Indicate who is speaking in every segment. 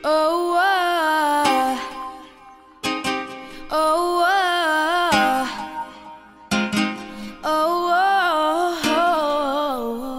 Speaker 1: Oh, oh, oh, oh,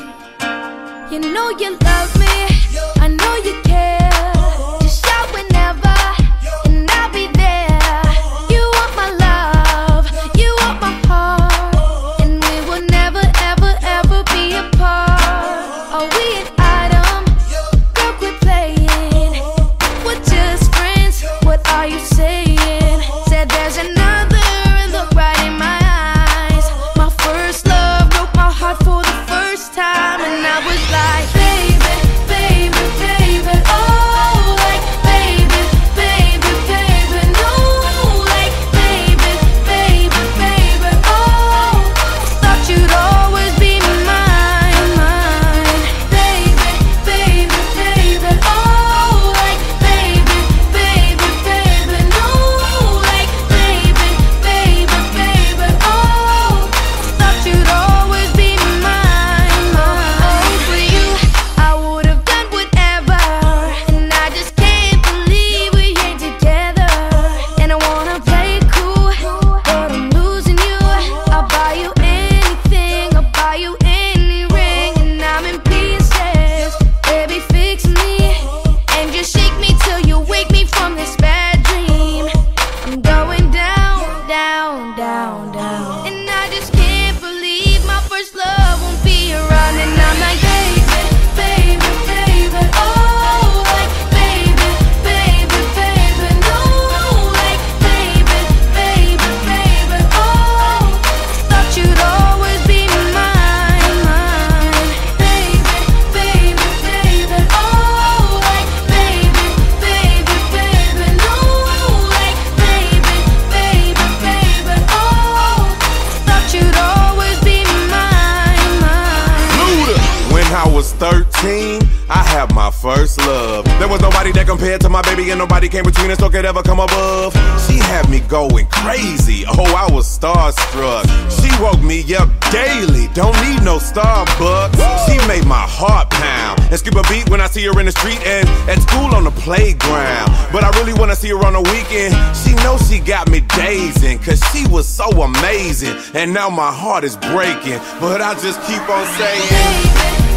Speaker 1: oh. You know you love me, I know you care. Just shout whenever, and I'll be there. You want my love, you want my heart, and we will never, ever, ever be apart. Are we an item? Girl, quit playing. We're just friends, what are you saying? Said there's another, and look right in my eyes. My first love broke my heart for the first time, and I was like, baby, baby, baby, oh, like, baby, baby, baby, no, like, baby, baby, baby, oh, thought you'd always be mine, mine, baby, baby, baby, oh, like, baby, baby, baby, no, like, baby, baby, baby, oh, thought you'd always be mine, mine. Oh, for you, I would have done whatever, and I just can't believe we ain't together. And I wanna play it cool, but I'm losing you. I'll buy you anything, I'll buy you any ring, and I'm in pieces. Baby, fix me, and just shake me till you wake me from this bad dream. I'm going down, down, down, down, and I just can't believe my first love won't be around. And I'm like, baby, baby, baby, oh, like, baby, baby, baby, no, like, baby, baby, baby, oh, thought you'd always be mine, mine, baby, baby, baby, oh, like, baby, baby, baby, no, like, baby, baby, baby, oh, thought you'd always be mine, mine.
Speaker 2: Luda. When I was 13, I had my first love. There was nobody that compared to my baby, and nobody came between us or could ever come above. She had me going crazy, oh, I was starstruck. She woke me up daily, don't need no Starbucks. She made my heart pound and skip a beat when I see her in the street and at school on the playground. But I really wanna see her on the weekend. She knows she got me dazing, cause she was so amazing. And now my heart is breaking, but I just keep on saying,
Speaker 1: Baby,